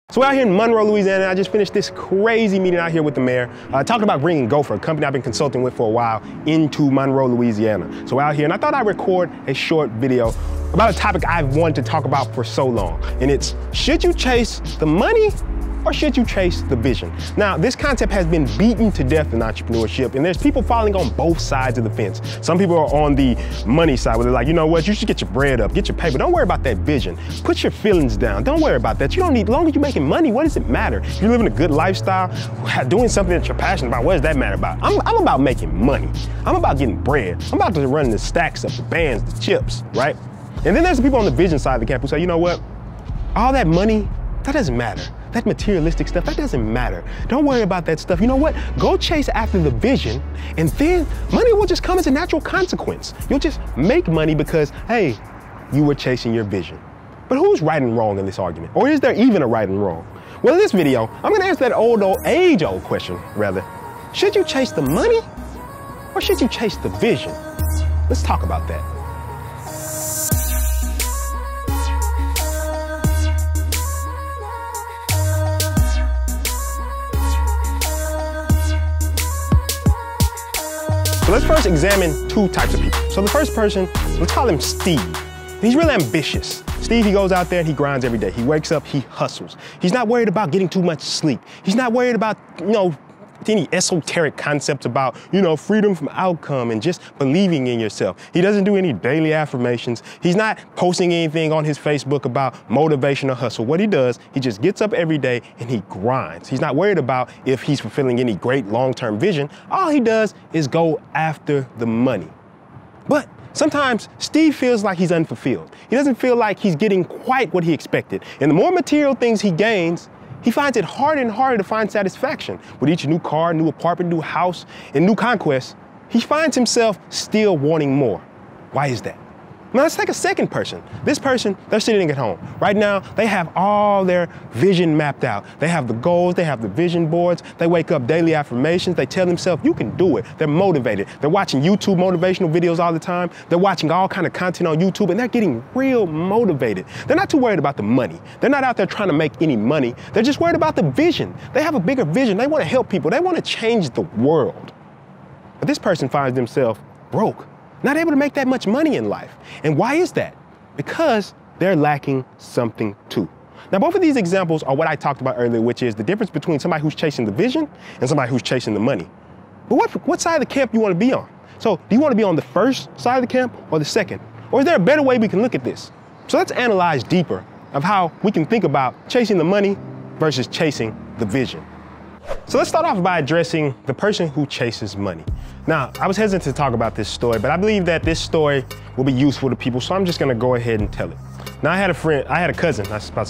So we're out here in Monroe, Louisiana. I just finished this crazy meeting out here with the mayor, talking about bringing Gopher, a company I've been consulting with for a while, into Monroe, Louisiana. So we're out here, and I thought I'd record a short video about a topic I've wanted to talk about for so long. And it's, should you chase the money or should you chase the vision? Now, this concept has been beaten to death in entrepreneurship, and there's people falling on both sides of the fence. Some people are on the money side, where they're like, you know what, you should get your bread up, get your paper. Don't worry about that vision. Put your feelings down. Don't worry about that. You don't need, as long as you're making money, what does it matter? If you're living a good lifestyle, doing something that you're passionate about, what does that matter about? I'm about making money. I'm about getting bread. I'm about to run the stacks up, the bands, the chips, right? And then there's the people on the vision side of the camp who say, you know what, all that money, that doesn't matter. That materialistic stuff, that doesn't matter. Don't worry about that stuff. You know what? Go chase after the vision, and then money will just come as a natural consequence. You'll just make money because, hey, you were chasing your vision. But who's right and wrong in this argument? Or is there even a right and wrong? Well, in this video, I'm gonna answer that age-old question, rather. Should you chase the money, or should you chase the vision? Let's talk about that. So let's first examine two types of people. So the first person, let's call him Steve. He's really ambitious. Steve, he goes out there and he grinds every day. He wakes up, he hustles. He's not worried about getting too much sleep. He's not worried about, any esoteric concepts about, freedom from outcome and just believing in yourself. He doesn't do any daily affirmations. He's not posting anything on his Facebook about motivation or hustle. What he does, he just gets up every day and he grinds. He's not worried about if he's fulfilling any great long-term vision. All he does is go after the money. But sometimes Steve feels like he's unfulfilled. He doesn't feel like he's getting quite what he expected. And the more material things he gains, he finds it harder and harder to find satisfaction. With each new car, new apartment, new house, and new conquest, he finds himself still wanting more. Why is that? Now let's take a second person. This person, they're sitting at home. Right now, they have all their vision mapped out. They have the goals, they have the vision boards. They wake up daily affirmations. They tell themselves, you can do it. They're motivated. They're watching YouTube motivational videos all the time. They're watching all kind of content on YouTube, and they're getting real motivated. They're not too worried about the money. They're not out there trying to make any money. They're just worried about the vision. They have a bigger vision. They want to help people. They want to change the world. But this person finds themselves broke, not able to make that much money in life. And why is that? Because they're lacking something too. Now, both of these examples are what I talked about earlier, which is the difference between somebody who's chasing the vision and somebody who's chasing the money. But what side of the camp you want to be on? So do you want to be on the first side of the camp or the second? Or is there a better way we can look at this? So let's analyze deeper of how we can think about chasing the money versus chasing the vision. So let's start off by addressing the person who chases money. Now, I was hesitant to talk about this story, but I believe that this story will be useful to people, so I'm just gonna go ahead and tell it. Now, I had a cousin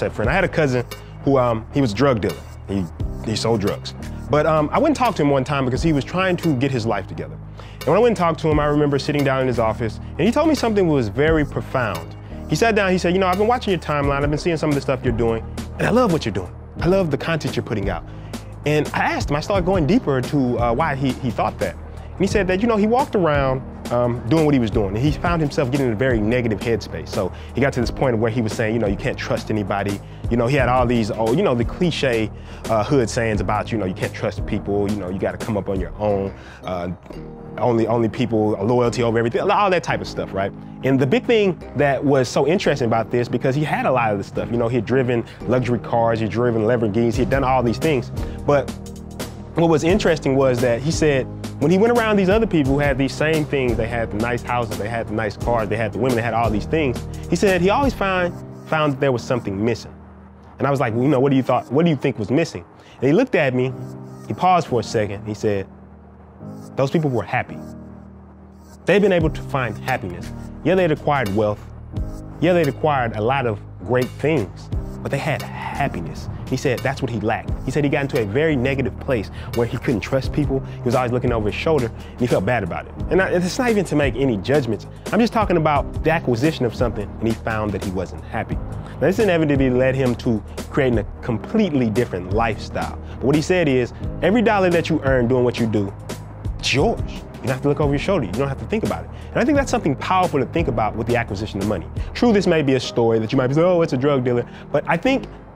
who, he was a drug dealer. He sold drugs. But I went and talked to him one time because he was trying to get his life together. And when I went and talked to him, I remember sitting down in his office, and he told me something that was very profound. He sat down, he said, I've been watching your timeline, I've been seeing some of the stuff you're doing, and I love what you're doing. I love the content you're putting out. And I asked him, I started going deeper to why he thought that. And he said that, he walked around doing what he was doing, and he found himself getting in a very negative headspace. So he got to this point where he was saying, you can't trust anybody. He had all these, the cliche hood sayings about, you can't trust people, you got to come up on your own. Only people, loyalty over everything, all that type of stuff, right? And the big thing that was so interesting about this, because he had a lot of this stuff, he had driven luxury cars, he'd driven Lamborghinis, he'd done all these things. But what was interesting was that he said, when he went around these other people who had these same things, they had the nice houses, they had the nice cars, they had the women, they had all these things, he said he always found that there was something missing. And I was like, well, what do you think was missing? And he looked at me, he paused for a second, he said, those people were happy. They've been able to find happiness. Yeah, they'd acquired wealth. Yeah, they'd acquired a lot of great things, but they had happiness. He said that's what he lacked. He said he got into a very negative place where he couldn't trust people. He was always looking over his shoulder, and he felt bad about it. And it's not even to make any judgments. I'm just talking about the acquisition of something, and he found that he wasn't happy. Now, this inevitably led him to creating a completely different lifestyle. But what he said is, every dollar that you earn doing what you do, it's yours. You don't have to look over your shoulder. You don't have to think about it. And I think that's something powerful to think about with the acquisition of money. True, this may be a story that you might be saying, oh, it's a drug dealer. But I think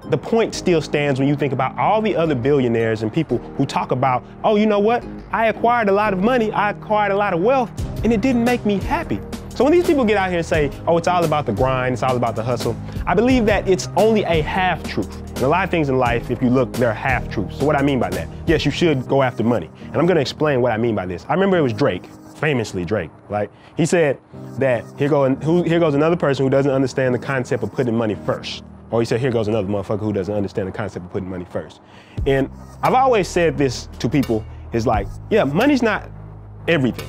the point still stands when you think about all the other billionaires and people who talk about, oh, you know what? I acquired a lot of money, I acquired a lot of wealth, and it didn't make me happy. So when these people get out here and say, oh, it's all about the grind, it's all about the hustle, I believe that it's only a half-truth. And a lot of things in life, if you look, they're half-truths. So what I mean by that? Yes, you should go after money. And I'm gonna explain what I mean by this. I remember it was Drake, famously Drake, right? He said that here goes another person who doesn't understand the concept of putting money first. Or he said, here goes another motherfucker who doesn't understand the concept of putting money first. And I've always said this to people, is like, yeah, money's not everything.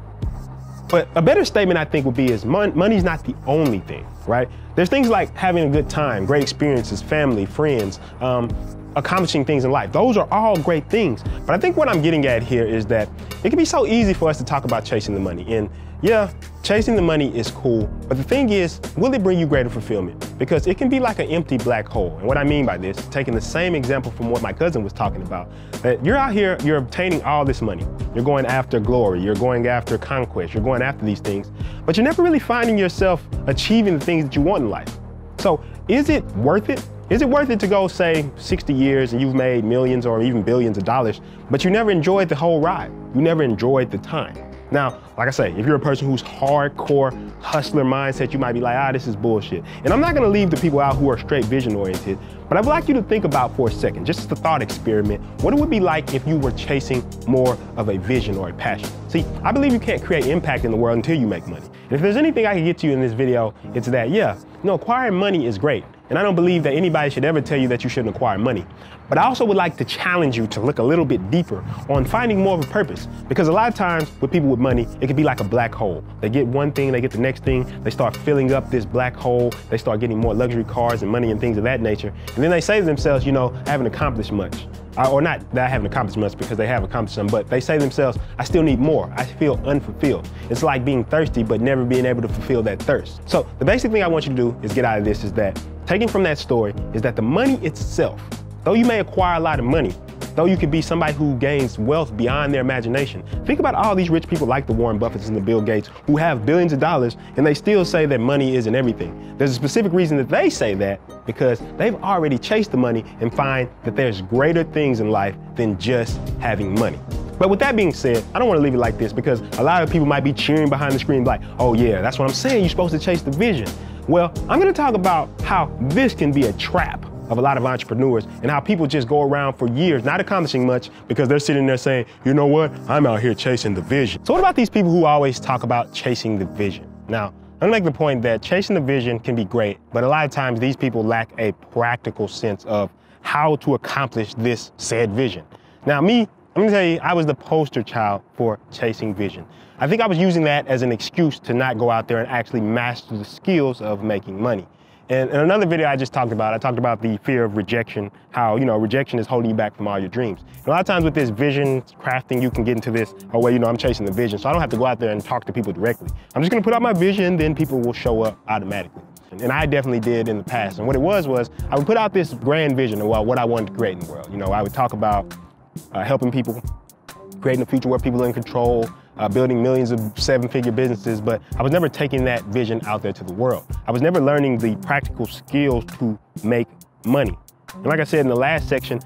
But a better statement I think would be is money's not the only thing, right? There's things like having a good time, great experiences, family, friends, accomplishing things in life. Those are all great things. But I think what I'm getting at here is that it can be so easy for us to talk about chasing the money. And yeah, chasing the money is cool, but the thing is, will it bring you greater fulfillment? Because it can be like an empty black hole. And what I mean by this, taking the same example from what my cousin was talking about, that you're out here, you're obtaining all this money. You're going after glory, you're going after conquest, you're going after these things, but you're never really finding yourself achieving the things that you want in life. So is it worth it? Is it worth it to go, say, 60 years and you've made millions or even billions of dollars, but you never enjoyed the whole ride? You never enjoyed the time. Now, like I say, if you're a person who's hardcore hustler mindset, you might be like, this is bullshit. And I'm not gonna leave the people out who are straight vision oriented, but I'd like you to think about for a second, just a thought experiment, what it would be like if you were chasing more of a vision or a passion. See, I believe you can't create impact in the world until you make money. And if there's anything I can get to you in this video, it's that, yeah, acquiring money is great. And I don't believe that anybody should ever tell you that you shouldn't acquire money. But I also would like to challenge you to look a little bit deeper on finding more of a purpose. Because a lot of times with people with money, it can be like a black hole. They get one thing, they get the next thing, they start filling up this black hole, they start getting more luxury cars and money and things of that nature. And then they say to themselves, I haven't accomplished much. Or not that I haven't accomplished much, because they have accomplished some, but they say to themselves, I still need more. I feel unfulfilled. It's like being thirsty, but never being able to fulfill that thirst. So the basic thing I want you to do is get out of this is that, taking from that story, is that the money itself, though you may acquire a lot of money, though you could be somebody who gains wealth beyond their imagination. Think about all these rich people like the Warren Buffetts and the Bill Gates who have billions of dollars and they still say that money isn't everything. There's a specific reason that they say that, because they've already chased the money and find that there's greater things in life than just having money. But with that being said, I don't want to leave it like this, because a lot of people might be cheering behind the screen like, oh yeah, that's what I'm saying, you're supposed to chase the vision. Well, I'm going to talk about how this can be a trap of a lot of entrepreneurs and how people just go around for years not accomplishing much because they're sitting there saying, you know what, I'm out here chasing the vision. So what about these people who always talk about chasing the vision? Now, I'm gonna make the point that chasing the vision can be great, but a lot of times these people lack a practical sense of how to accomplish this said vision. Now I'm gonna tell you, I was the poster child for chasing vision. I think I was using that as an excuse to not go out there and actually master the skills of making money. And in another video I talked about the fear of rejection, how, rejection is holding you back from all your dreams. And a lot of times with this vision crafting, you can get into this, oh, well, I'm chasing the vision, so I don't have to go out there and talk to people directly. I'm just gonna put out my vision, then people will show up automatically. And I definitely did in the past. And what it was I would put out this grand vision of what I wanted to create in the world. I would talk about helping people, creating a future where people are in control, building millions of seven-figure businesses, but I was never taking that vision out there to the world. I was never learning the practical skills to make money. And like I said in the last section,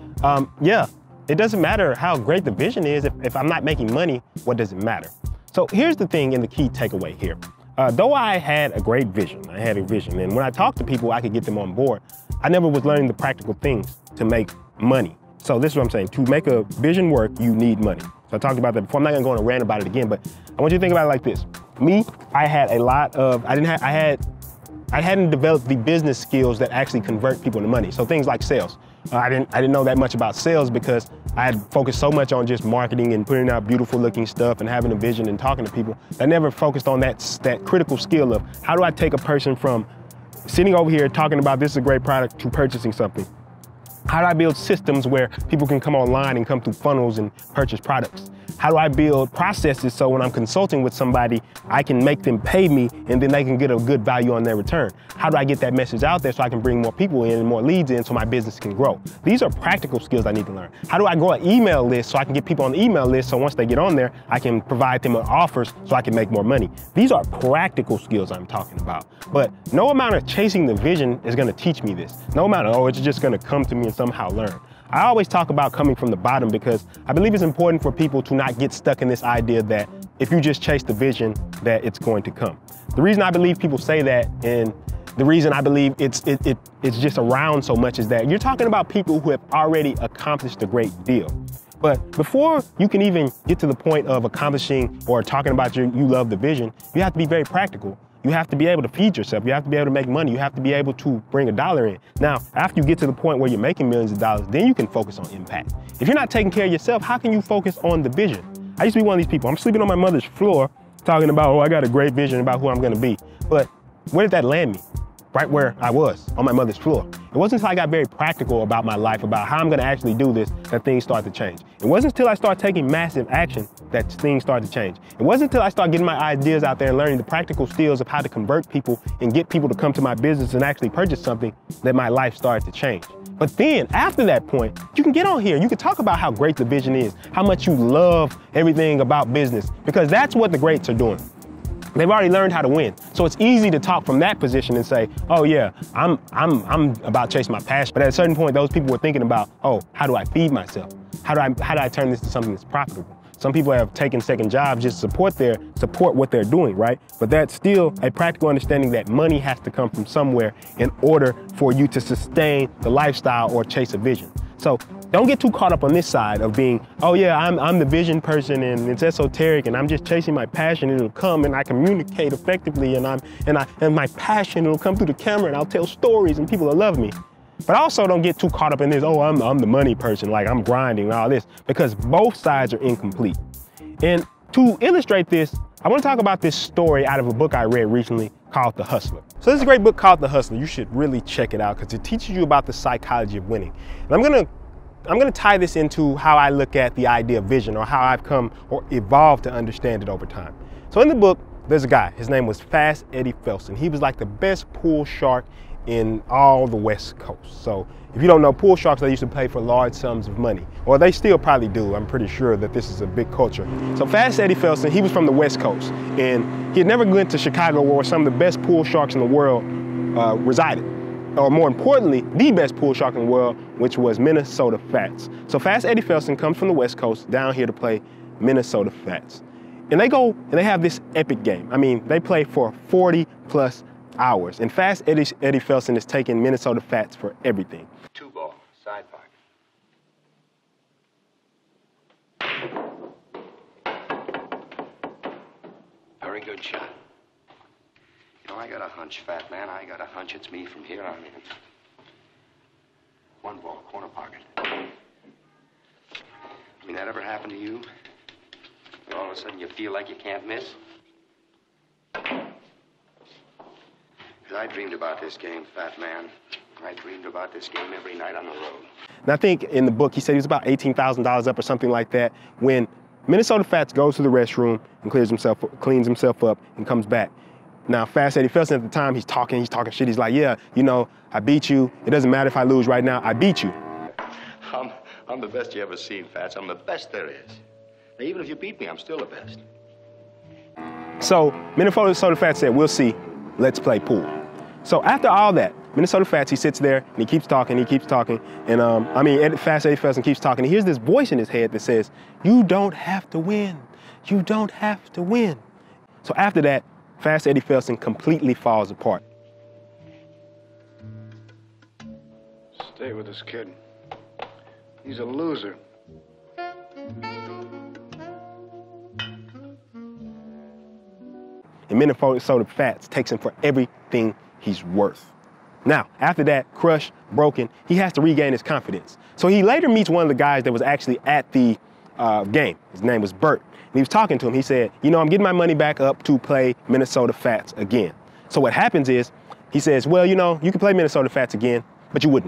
it doesn't matter how great the vision is. If I'm not making money, what does it matter? So here's the thing and the key takeaway here. Though I had a great vision, and when I talked to people, I could get them on board, I never was learning the practical things to make money. So this is what I'm saying. To make a vision work, you need money. So I talked about that before. I'm not gonna go on a rant about it again, but I want you to think about it like this. Me, I had a lot of, I hadn't developed the business skills that actually convert people into money. So things like sales. I didn't know that much about sales because I had focused so much on just marketing and putting out beautiful looking stuff and having a vision and talking to people. I never focused on that critical skill of how do I take a person from sitting over here talking about this is a great product to purchasing something. How do I build systems where people can come online and come through funnels and purchase products? How do I build processes so when I'm consulting with somebody, I can make them pay me and then they can get a good value on their return? How do I get that message out there so I can bring more people in and more leads in so my business can grow? These are practical skills I need to learn. How do I grow an email list so I can get people on the email list so once they get on there, I can provide them with offers so I can make more money? These are practical skills I'm talking about. But no amount of chasing the vision is gonna teach me this. No amount of, oh, it's just gonna come to me and somehow learn. I always talk about coming from the bottom because I believe it's important for people to not get stuck in this idea that if you just chase the vision, that it's going to come. The reason I believe people say that, and the reason I believe it's just around so much, is that you're talking about people who have already accomplished a great deal. But before you can even get to the point of accomplishing or talking about you love the vision, you have to be very practical. You have to be able to feed yourself. You have to be able to make money. You have to be able to bring $1 in. Now, after you get to the point where you're making millions of dollars, then you can focus on impact. If you're not taking care of yourself, how can you focus on the vision? I used to be one of these people. I'm sleeping on my mother's floor talking about, oh, I got a great vision about who I'm gonna be. But where did that land me? Right where I was, on my mother's floor. It wasn't until I got very practical about my life, about how I'm gonna actually do this, that things started to change. It wasn't until I started taking massive action that things started to change. It wasn't until I started getting my ideas out there and learning the practical skills of how to convert people and get people to come to my business and actually purchase something that my life started to change. But then, after that point, you can get on here. You can talk about how great the vision is, how much you love everything about business, because that's what the greats are doing. They've already learned how to win. So it's easy to talk from that position and say, oh yeah, I'm about chasing my passion. But at a certain point, those people were thinking about, oh, how do I feed myself? How do I turn this to something that's profitable? Some people have taken second jobs just to support what they're doing, right? But that's still a practical understanding that money has to come from somewhere in order for you to sustain the lifestyle or chase a vision. So don't get too caught up on this side of being, oh yeah, I'm the vision person and it's esoteric and I'm just chasing my passion and it'll come and I communicate effectively and my passion will come through the camera and I'll tell stories and people will love me. But also don't get too caught up in this, oh, I'm the money person, like I'm grinding and all this, because both sides are incomplete. And to illustrate this, I want to talk about this story out of a book I read recently called The Hustler. So this is a great book called The Hustler. You should really check it out because it teaches you about the psychology of winning. And I'm gonna tie this into how I look at the idea of vision, or how I've come or evolved to understand it over time. So in the book, there's a guy, his name was Fast Eddie Felsen. He was like the best pool shark in all the West Coast. So if you don't know, pool sharks, they used to play for large sums of money, or they still probably do. I'm pretty sure that this is a big culture. So Fast Eddie Felsen, he was from the West Coast, and he had never went to Chicago where some of the best pool sharks in the world resided. Or more importantly, the best pool shark in the world, which was Minnesota Fats. So Fast Eddie Felsen comes from the West Coast down here to play Minnesota Fats. And they go and they have this epic game. I mean, they play for 40 plus hours. And Fast Eddie Felsen is taking Minnesota Fats for everything. 2 ball, side park. Very good shot. You know, I got a hunch, fat man. I got a hunch it's me from here on in. 1 ball, corner pocket. I mean, that ever happened to you? All of a sudden you feel like you can't miss? Because I dreamed about this game, fat man. I dreamed about this game every night on the road. And I think in the book, he said he was about $18,000 up or something like that when Minnesota Fats goes to the restroom and cleans himself up and comes back. Now, Fast Eddie Felsen at the time, he's talking shit. He's like, yeah, you know, I beat you. It doesn't matter if I lose right now, I beat you. I'm the best you ever seen, Fats. I'm the best there is. Now, even if you beat me, I'm still the best. So Minnesota Fats said, we'll see, let's play pool. So after all that, Minnesota Fats, he sits there and he keeps talking, and Fast Eddie Felsen keeps talking. He hears this voice in his head that says, you don't have to win. You don't have to win. So after that, Fast Eddie Felsen completely falls apart. Stay with this kid. He's a loser. And Minnesota Fats takes him for everything he's worth. Now, after that, crushed, broken, he has to regain his confidence. So he later meets one of the guys that was actually at the game. His name was Bert. And he was talking to him. He said, you know, I'm getting my money back up to play Minnesota Fats again. So what happens is, he says, well, you know, you can play Minnesota Fats again, but you wouldn't win.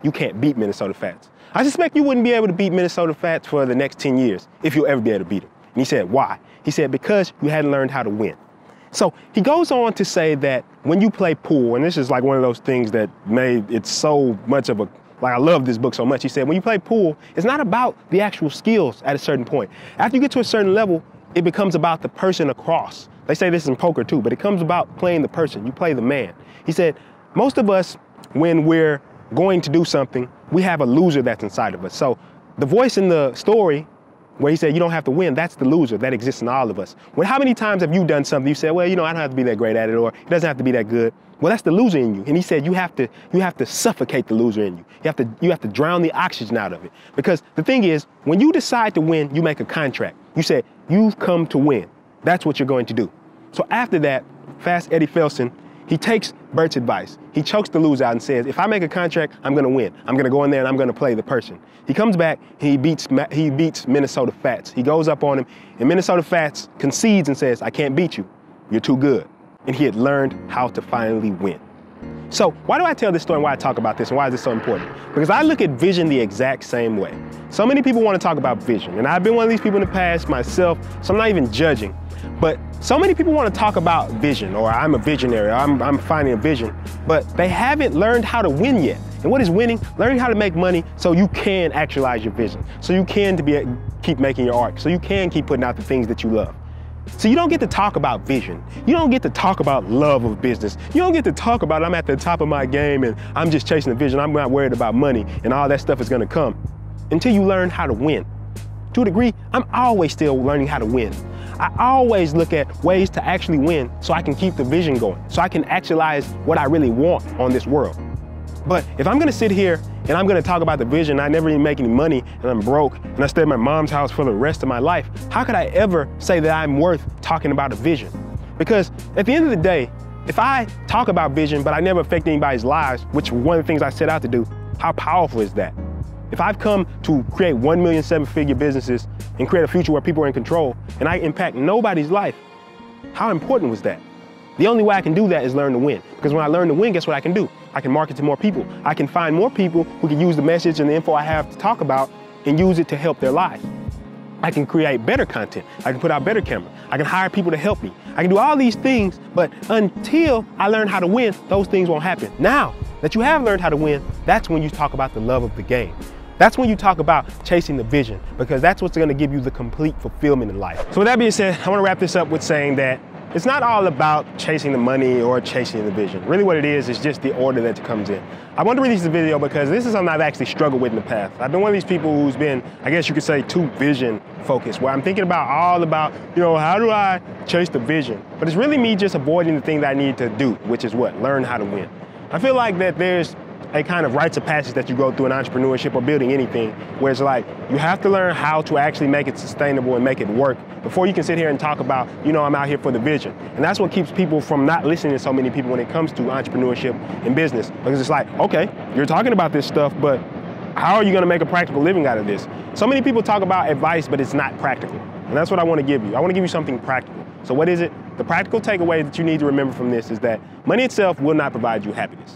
you can't beat Minnesota Fats. I suspect you wouldn't be able to beat Minnesota Fats for the next 10 years if you'll ever be able to beat them. And he said, why? He said, because you hadn't learned how to win. So he goes on to say that when you play pool, and this is like one of those things that made it so much of a, like I love this book so much. He said, when you play pool, it's not about the actual skills at a certain point. After you get to a certain level, it becomes about the person across. They say this in poker too, but it comes about playing the person. You play the man. He said, most of us, when we're going to do something, we have a loser that's inside of us. So the voice in the story where he said you don't have to win, that's the loser that exists in all of us. When how many times have you done something you said, well, you know, I don't have to be that great at it, or it doesn't have to be that good. Well, that's the loser in you. And he said you have to suffocate the loser in you. You have to drown the oxygen out of it. Because the thing is, when you decide to win, you make a contract. You said, you've come to win. That's what you're going to do. So after that, Fast Eddie Felsen, he takes Bert's advice. He chokes the loser out and says, if I make a contract, I'm gonna win. I'm gonna go in there and I'm gonna play the person. He comes back, he beats Minnesota Fats. He goes up on him, and Minnesota Fats concedes and says, I can't beat you. You're too good. And he had learned how to finally win. So why do I tell this story and why I talk about this and why is this so important? Because I look at vision the exact same way. So many people want to talk about vision, and I've been one of these people in the past myself, so I'm not even judging. But so many people want to talk about vision, or I'm a visionary, or I'm finding a vision, but they haven't learned how to win yet. And what is winning? Learning how to make money so you can actualize your vision, so you can keep making your art, so you can keep putting out the things that you love. So you don't get to talk about vision. You don't get to talk about love of business. You don't get to talk about I'm at the top of my game and I'm just chasing the vision. I'm not worried about money and all that stuff is gonna come until you learn how to win. To a degree, I'm always still learning how to win. I always look at ways to actually win so I can keep the vision going, so I can actualize what I really want on this world. But if I'm gonna sit here and I'm gonna talk about the vision, I never even make any money, and I'm broke, and I stay at my mom's house for the rest of my life, how could I ever say that I'm worth talking about a vision? Because at the end of the day, if I talk about vision, but I never affect anybody's lives, which is one of the things I set out to do, how powerful is that? If I've come to create 1 million seven-figure businesses and create a future where people are in control, and I impact nobody's life, how important was that? The only way I can do that is learn to win. Because when I learn to win, guess what I can do? I can market to more people. I can find more people who can use the message and the info I have to talk about and use it to help their lives. I can create better content. I can put out better camera. I can hire people to help me. I can do all these things, but until I learn how to win, those things won't happen. Now that you have learned how to win, that's when you talk about the love of the game. That's when you talk about chasing the vision, because that's what's gonna give you the complete fulfillment in life. So with that being said, I wanna wrap this up with saying that it's not all about chasing the money or chasing the vision. Really what it is just the order that it comes in. I wanted to release the video because this is something I've actually struggled with in the past. I've been one of these people who's been, I guess you could say, too vision focused, where I'm thinking all about, how do I chase the vision? But it's really me just avoiding the thing that I need to do, which is what? Learn how to win. I feel like that there's a kind of rites of passage that you go through in entrepreneurship or building anything, where it's like, you have to learn how to actually make it sustainable and make it work before you can sit here and talk about, I'm out here for the vision. And that's what keeps people from not listening to so many people when it comes to entrepreneurship and business. Because it's like, okay, you're talking about this stuff, but how are you gonna make a practical living out of this? So many people talk about advice, but it's not practical. And that's what I wanna give you. I wanna give you something practical. So what is it? The practical takeaway that you need to remember from this is that money itself will not provide you happiness.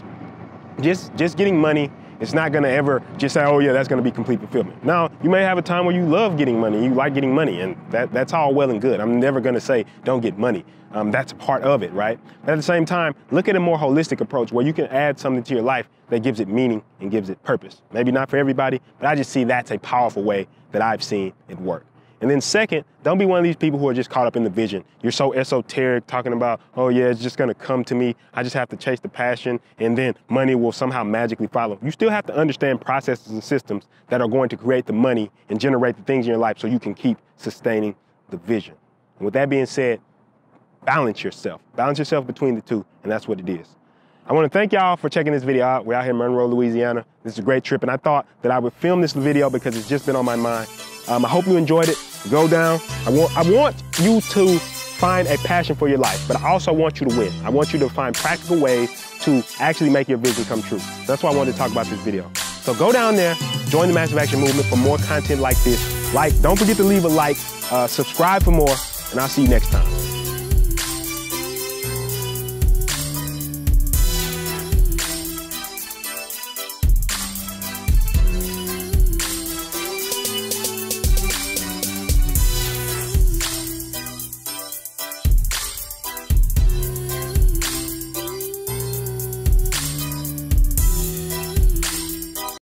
Just getting money, it's not gonna ever just say, oh yeah, that's gonna be complete fulfillment. Now, you may have a time where you love getting money, you like getting money, and that's all well and good. I'm never gonna say don't get money. That's a part of it, right? But at the same time, look at a more holistic approach where you can add something to your life that gives it meaning and gives it purpose. Maybe not for everybody, but I just see that's a powerful way that I've seen it work. And then second, don't be one of these people who are just caught up in the vision. You're so esoteric, talking about, oh yeah, it's just gonna come to me. I just have to chase the passion and then money will somehow magically follow. You still have to understand processes and systems that are going to create the money and generate the things in your life so you can keep sustaining the vision. And with that being said, balance yourself. Balance yourself between the two, and that's what it is. I want to thank y'all for checking this video out. We're out here in Monroe, Louisiana. This is a great trip, and I thought that I would film this video because it's just been on my mind. I hope you enjoyed it. Go down. I want you to find a passion for your life, but I also want you to win. I want you to find practical ways to actually make your vision come true. That's why I wanted to talk about this video. So go down there, join the Massive Action Movement for more content like this. Don't forget to leave a like, subscribe for more, and I'll see you next time.